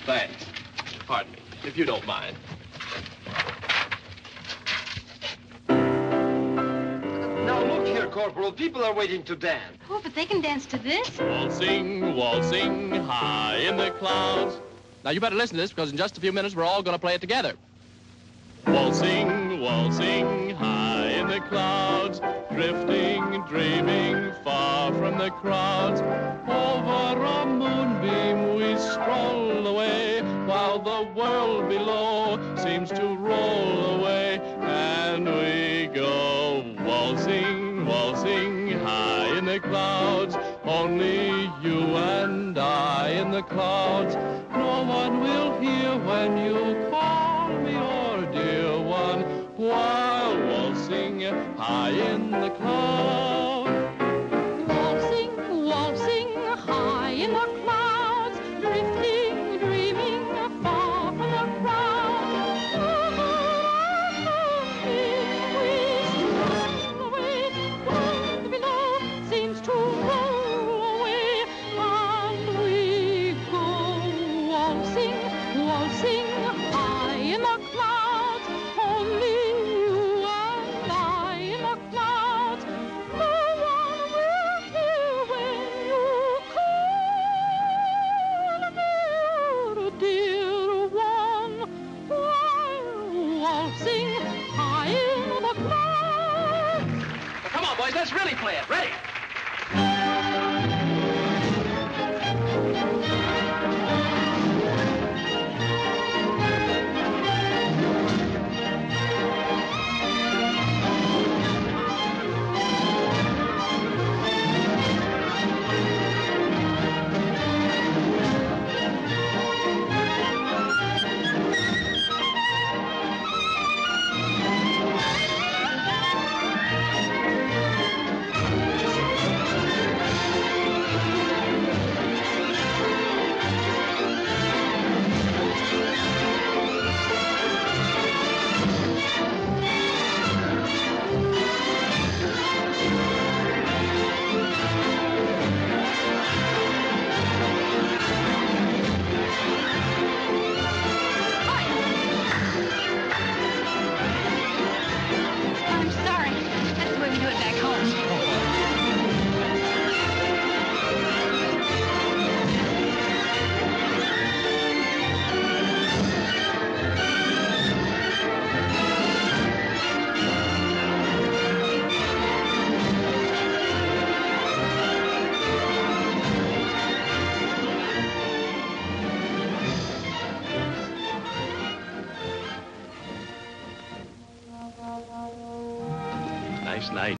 Thanks. Pardon me, if you don't mind. Now, look here, Corporal. People are waiting to dance. Oh, but they can dance to this. Waltzing, waltzing, high in the clouds. Now, you better listen to this, because in just a few minutes, we're all going to play it together. Waltzing, waltzing, high in the clouds, drifting, dreaming, far from the crowds. Over a moonbeam we stroll away, while the world below seems to roll away. And we go waltzing, waltzing, high in the clouds. Only you and I in the clouds. No one will hear when you call me your dear one, while waltzing high in the clouds. Waltzing, waltzing, high in the clouds, drifting, dreaming, far from the crowd. We stroll away, world below seems to roll away, and we go waltzing, waltzing, high in the clouds. Only you and I in the clouds. No one will hear when you call me your dear one, while waltzing high in the clouds. Now, come on, boys, let's really play it. Ready? I'm sorry. That's the way we do it back home. Nice night.